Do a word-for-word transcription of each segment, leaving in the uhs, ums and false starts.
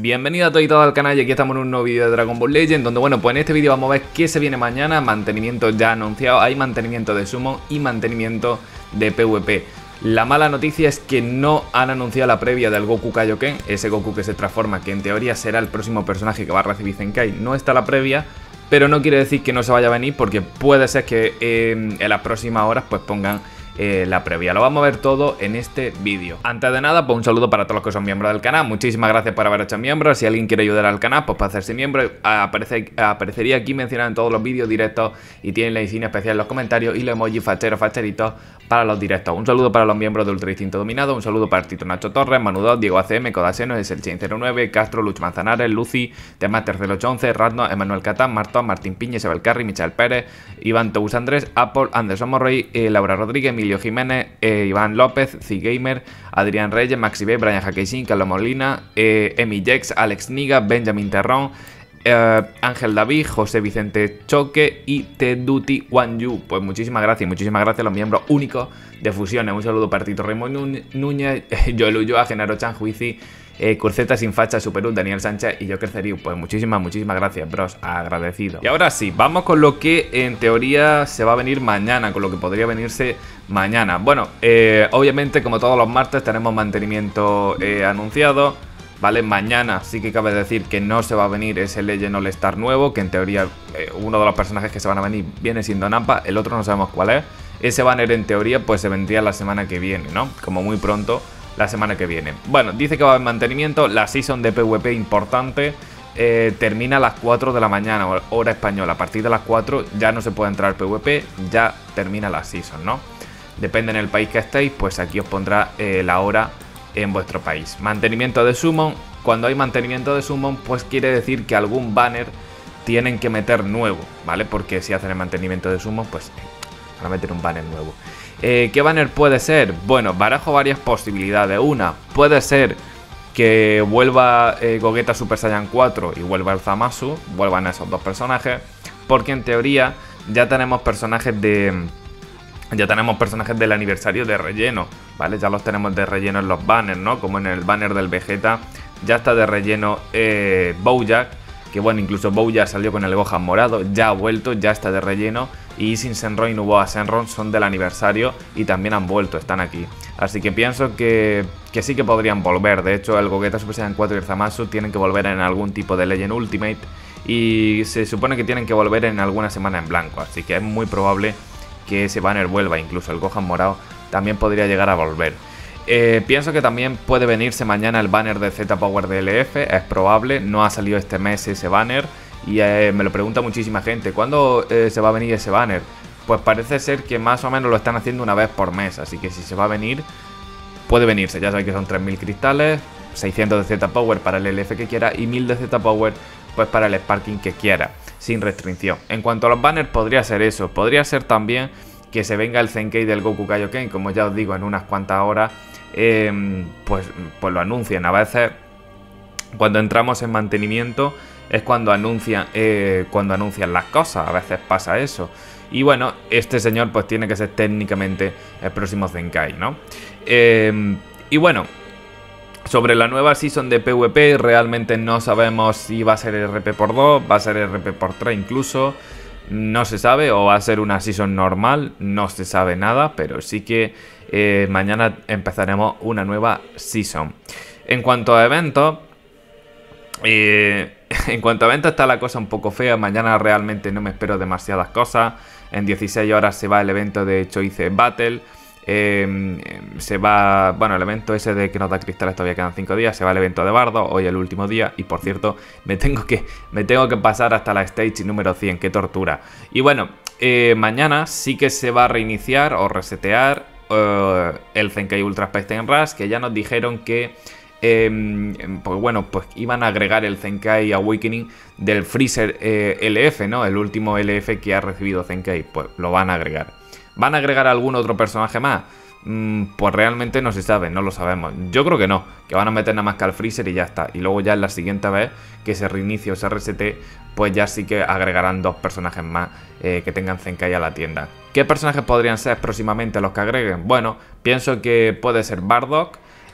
Bienvenido a todos y todas al canal y aquí estamos en un nuevo vídeo de Dragon Ball Legends, donde bueno, pues en este vídeo vamos a ver qué se viene mañana. Mantenimiento ya anunciado, hay mantenimiento de Summon y mantenimiento de PvP. La mala noticia es que no han anunciado la previa del Goku Kaioken, ese Goku que se transforma, que en teoría será el próximo personaje que va a recibir Zenkai. No está la previa, pero no quiere decir que no se vaya a venir, porque puede ser que eh, en las próximas horas pues pongan Eh, la previa. Lo vamos a ver todo en este vídeo. Antes de nada, pues un saludo para todos los que son miembros del canal. Muchísimas gracias por haber hecho miembros. Si alguien quiere ayudar al canal, pues para hacerse miembro, aparece, aparecería aquí mencionado en todos los vídeos directos y tienen la insignia especial en los comentarios y los emojis facheros facheritos para los directos. Un saludo para los miembros de Ultra Instinto Dominado, un saludo para Tito Nacho Torres, Manudot, Diego A C M, Codaseno, Eselchain cero nueve, Castro, Luch Manzanares, Lucy, Temaster cero ocho once, Ratno, Emanuel Catán, Martón, Martín Piña, Isabel Carri, Michael Pérez, Iván Tous Andrés, Apple, Anderson Morrey, eh, Laura Rodríguez, Emilio Jiménez, eh, Iván López, Zigamer, Adrián Reyes, Maxi B, Brian Jaquesin, Carlos Molina, eh, Emi Jex, Alex Niga, Benjamin Terrón, eh, Ángel David, José Vicente Choque y Teduti Wanyu. Pues muchísimas gracias, muchísimas gracias a los miembros únicos de Fusiones. Un saludo para Tito Raymond Núñez, Joel Ulloa, Genaro Chan, Juici, Eh, Curceta Sin Facha, Superul, Daniel Sánchez y yo crecería. Pues muchísimas, muchísimas gracias, bros, agradecido. Y ahora sí, vamos con lo que en teoría se va a venir mañana, con lo que podría venirse mañana. Bueno, eh, obviamente como todos los martes tenemos mantenimiento eh, anunciado, ¿vale? Mañana sí que cabe decir que no se va a venir ese Legend All Star nuevo, que en teoría eh, uno de los personajes que se van a venir viene siendo Nappa, el otro no sabemos cuál es. Ese banner en teoría pues se vendría la semana que viene, ¿no? Como muy pronto la semana que viene. Bueno, dice que va a haber mantenimiento. La season de PvP importante eh, termina a las cuatro de la mañana, hora española. A partir de las cuatro ya no se puede entrar PvP, ya termina la season, ¿no? Depende en el país que estéis, pues aquí os pondrá eh, la hora en vuestro país. Mantenimiento de Summon. Cuando hay mantenimiento de Summon, pues quiere decir que algún banner tienen que meter nuevo, ¿vale? Porque si hacen el mantenimiento de Summon, pues van a meter un banner nuevo. Eh, ¿Qué banner puede ser? Bueno, barajo varias posibilidades. Una, puede ser que vuelva eh, Gogeta Super Saiyan cuatro y vuelva el Zamasu, vuelvan esos dos personajes, porque en teoría ya tenemos personajes de... Ya tenemos personajes del aniversario de relleno, ¿vale? Ya los tenemos de relleno en los banners, ¿no? Como en el banner del Vegeta, ya está de relleno eh, Bojack, que bueno, incluso Bojack salió con el Gohan morado, ya ha vuelto, ya está de relleno. Y Sin Senron y Nuboa Senron son del aniversario y también han vuelto, están aquí. Así que pienso que, que sí que podrían volver. De hecho, el Gogeta Super Saiyan cuatro y el Zamasu tienen que volver en algún tipo de Legend Ultimate. Y se supone que tienen que volver en alguna semana en blanco. Así que es muy probable que ese banner vuelva. Incluso el Gohan morado también podría llegar a volver. Eh, pienso que también puede venirse mañana el banner de Z Power D L F. Es probable, no ha salido este mes ese banner. Y eh, me lo pregunta muchísima gente, ¿cuándo eh, se va a venir ese banner? Pues parece ser que más o menos lo están haciendo una vez por mes, así que si se va a venir, puede venirse. Ya sabéis que son tres mil cristales, seiscientos de Z Power para el L F que quiera y mil de Z Power pues para el Sparking que quiera, sin restricción. En cuanto a los banners, podría ser eso, podría ser también que se venga el Zenkai del Goku Kaioken, como ya os digo, en unas cuantas horas, eh, pues, pues lo anuncian. A veces, cuando entramos en mantenimiento, es cuando anuncian, eh, cuando anuncian las cosas, a veces pasa eso. Y bueno, este señor pues tiene que ser técnicamente el próximo Zenkai, ¿no? Eh, y bueno, sobre la nueva season de PvP, realmente no sabemos si va a ser R P por dos, va a ser R P por tres incluso. No se sabe, o va a ser una season normal, no se sabe nada, pero sí que eh, mañana empezaremos una nueva season. En cuanto a eventos... Eh, en cuanto a eventos está la cosa un poco fea. Mañana realmente no me espero demasiadas cosas. En dieciséis horas se va el evento de Choice Battle. eh, Se va, bueno, el evento ese de que nos da cristales todavía quedan cinco días. Se va el evento de Bardo, hoy el último día. Y por cierto, me tengo que, me tengo que pasar hasta la stage número cien. Qué tortura. Y bueno, eh, mañana sí que se va a reiniciar o resetear uh, el Zenkai Ultra Space Rush, que ya nos dijeron que Eh, pues bueno, pues iban a agregar el Zenkai Awakening del Freezer eh, L F, ¿no? El último L F que ha recibido Zenkai, pues lo van a agregar. ¿Van a agregar algún otro personaje más? Mm, pues realmente no se sabe, no lo sabemos. Yo creo que no, que van a meter nada más que al Freezer y ya está. Y luego ya en la siguiente vez que se reinicie o se resete, pues ya sí que agregarán dos personajes más eh, que tengan Zenkai a la tienda. ¿Qué personajes podrían ser próximamente los que agreguen? Bueno, pienso que puede ser Bardock.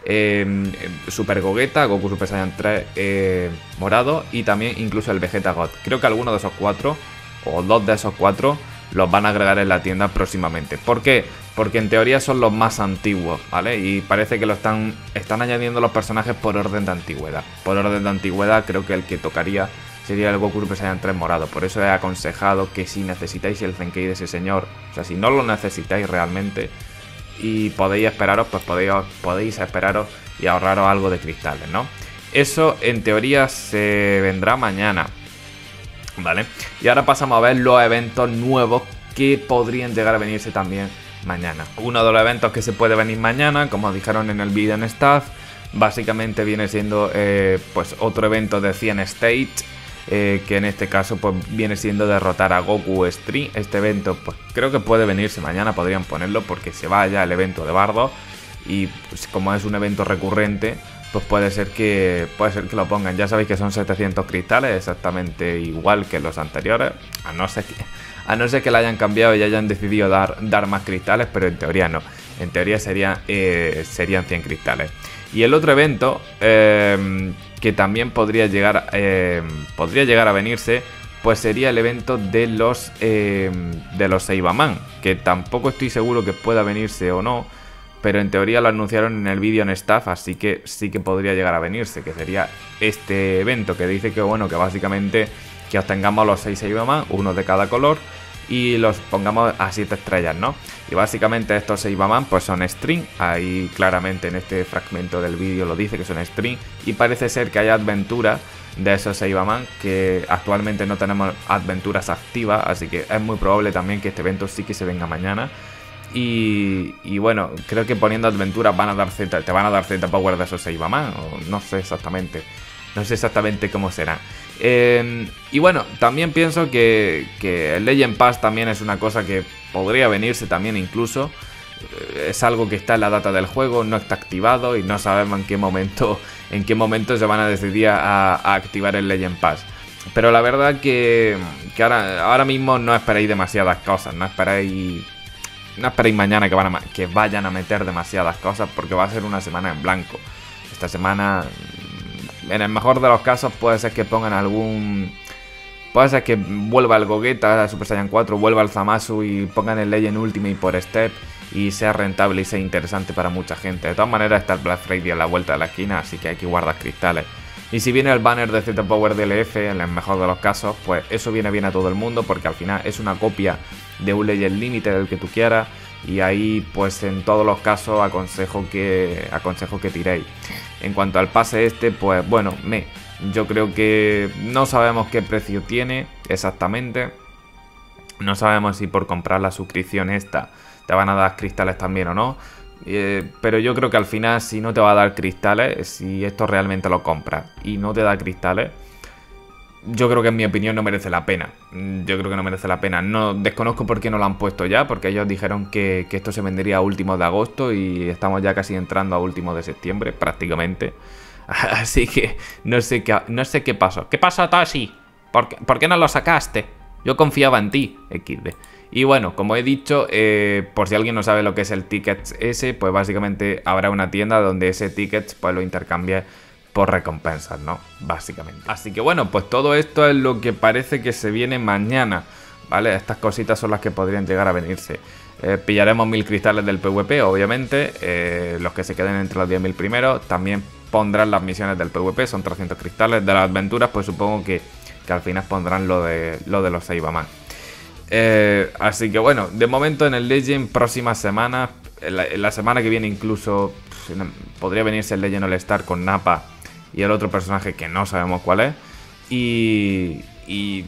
eh, Super Gogeta, Goku Super Saiyan tres eh, morado y también incluso el Vegeta God. Creo que alguno de esos cuatro o dos de esos cuatro los van a agregar en la tienda próximamente. ¿Por qué? Porque en teoría son los más antiguos, ¿vale? Y parece que lo están, están añadiendo los personajes por orden de antigüedad. Por orden de antigüedad creo que el que tocaría sería el Goku Super Saiyan tres morado. Por eso he aconsejado que si necesitáis el Zenkei de ese señor, o sea, si no lo necesitáis realmente y podéis esperaros, pues podéis, podéis esperaros y ahorraros algo de cristales, ¿no? Eso en teoría se vendrá mañana, ¿vale? Y ahora pasamos a ver los eventos nuevos que podrían llegar a venirse también mañana. Uno de los eventos que se puede venir mañana, como dijeron en el vídeo en staff, básicamente viene siendo eh, pues otro evento de cien Stage, eh, que en este caso pues viene siendo derrotar a Goku Stream. Este evento pues creo que puede venirse mañana, podrían ponerlo porque se va ya el evento de Bardo y pues, como es un evento recurrente, pues puede ser que puede ser que lo pongan. Ya sabéis que son setecientos cristales, exactamente igual que los anteriores, a no ser que, a no ser que la hayan cambiado y hayan decidido dar, dar más cristales, pero en teoría no. En teoría sería, eh, serían cien cristales. Y el otro evento eh, que también podría llegar, eh, podría llegar a venirse, pues sería el evento de los eh, de los Saibaman, que tampoco estoy seguro que pueda venirse o no, pero en teoría lo anunciaron en el vídeo en staff, así que sí que podría llegar a venirse, que sería este evento que dice que bueno, que básicamente que obtengamos los seis Saibaman, uno de cada color, y los pongamos a siete estrellas, ¿no? Y básicamente estos Saibaman pues son string, ahí claramente en este fragmento del vídeo lo dice que son string, y parece ser que hay aventuras de esos Saibaman, que actualmente no tenemos aventuras activas, así que es muy probable también que este evento sí que se venga mañana. Y, y bueno, creo que poniendo aventuras van a dar Z, te van a dar Z Power de esos Saibaman, o no sé exactamente, no sé exactamente cómo será. Eh, y bueno, también pienso que, que el Legend Pass también es una cosa que podría venirse también incluso. Eh, es algo que está en la data del juego, no está activado y no sabemos en qué momento, en qué momento se van a decidir a, a activar el Legend Pass. Pero la verdad que, que ahora, ahora mismo no esperéis demasiadas cosas, no esperéis... No esperéis mañana que, van a, que vayan a meter demasiadas cosas, porque va a ser una semana en blanco. Esta semana, en el mejor de los casos, puede ser que pongan algún... Puede ser que vuelva el Gogeta Super Saiyan cuatro, vuelva el Zamasu y pongan el Legend Ultimate por Step y sea rentable y sea interesante para mucha gente. De todas maneras está el Black Friday a la vuelta de la esquina, así que hay que guardar cristales. Y si viene el banner de Z Power D L F, en el mejor de los casos, pues eso viene bien a todo el mundo, porque al final es una copia de un Legend Limited del que tú quieras, y ahí pues en todos los casos aconsejo que aconsejo que tiréis. En cuanto al pase este, pues bueno, me yo creo que no sabemos qué precio tiene exactamente, no sabemos si por comprar la suscripción esta te van a dar cristales también o no. Eh, pero yo creo que al final, si no te va a dar cristales, si esto realmente lo compras y no te da cristales, yo creo que en mi opinión no merece la pena. Yo creo que no merece la pena. No desconozco por qué no lo han puesto ya, porque ellos dijeron que, que esto se vendería a últimos de agosto y estamos ya casi entrando a últimos de septiembre, prácticamente. Así que no sé qué, no sé qué pasó. ¿Qué pasó, Toshi? ¿Por qué, ¿Por qué no lo sacaste? Yo confiaba en ti, equis de. Y bueno, como he dicho, eh, por si alguien no sabe lo que es el ticket ese, pues básicamente habrá una tienda donde ese ticket pues lo intercambie por recompensas, ¿no? Básicamente. Así que bueno, pues todo esto es lo que parece que se viene mañana, ¿vale? Estas cositas son las que podrían llegar a venirse. Eh, pillaremos mil cristales del PvP, obviamente, eh, los que se queden entre los diez mil primeros. También pondrán las misiones del PvP, son trescientos cristales. De las aventuras, pues supongo que, que al final pondrán lo de, lo de los Saibaman. Eh, así que bueno, de momento en el Legend, próxima semana, en la, en la semana que viene incluso pff, podría venirse el Legend All Star con Nappa y el otro personaje que no sabemos cuál es. Y, y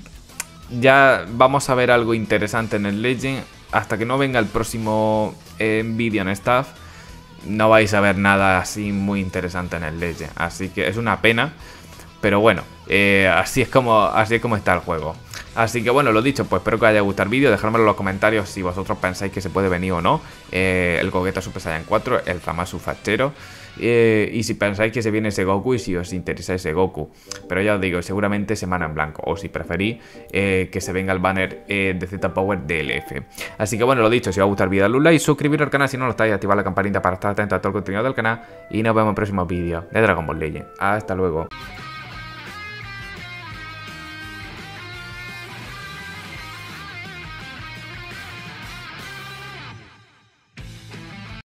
ya vamos a ver algo interesante en el Legend. Hasta que no venga el próximo eh, vídeo en staff, no vais a ver nada así muy interesante en el Legend. Así que es una pena, pero bueno, eh, así es como, así es como está el juego. Así que bueno, lo dicho, pues espero que os haya gustado el vídeo. Dejadmelo en los comentarios si vosotros pensáis que se puede venir o no eh, el Gogeta Super Saiyan cuatro, el Zamasu fachero. Eh, y si pensáis que se viene ese Goku y si os interesa ese Goku. Pero ya os digo, seguramente semana en blanco. O si preferís eh, que se venga el banner eh, de Z-Power D L F. Así que bueno, lo dicho, si os ha gustado el vídeo, dadle un like, suscribiros al canal si no lo estáis, activad la campanita para estar atentos a todo el contenido del canal. Y nos vemos en próximos vídeos de Dragon Ball Legends. Hasta luego.